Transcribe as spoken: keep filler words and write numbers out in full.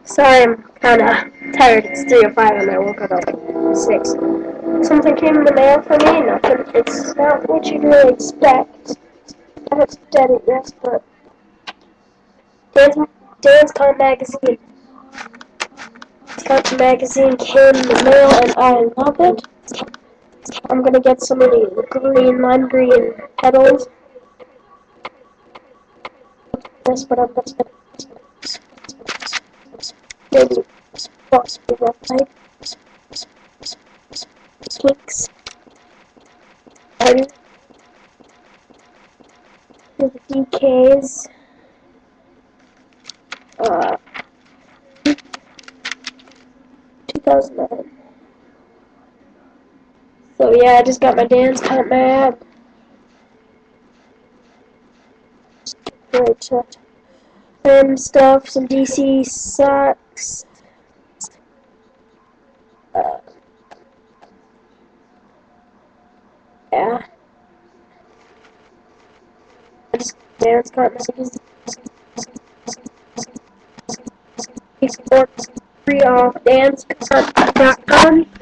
Sorry, I'm kind of tired. It's three or five and I woke up at six. Something came in the mail for me. Nothing. It's not what you'd really expect. I haven't studied it yet, but Dance, Dance Con magazine. Dance Con magazine came in the mail and I love it. I'm gonna get some of the green, lime green petals. This, but I'm just gonna maybe possibly website. Kinks. And the D Ks. Uh, two thousand nine. So yeah, I just got my dance comp map. Great and stuff, some D C socks. Uh, yeah. I just dance comp messages. Free off dance dot com.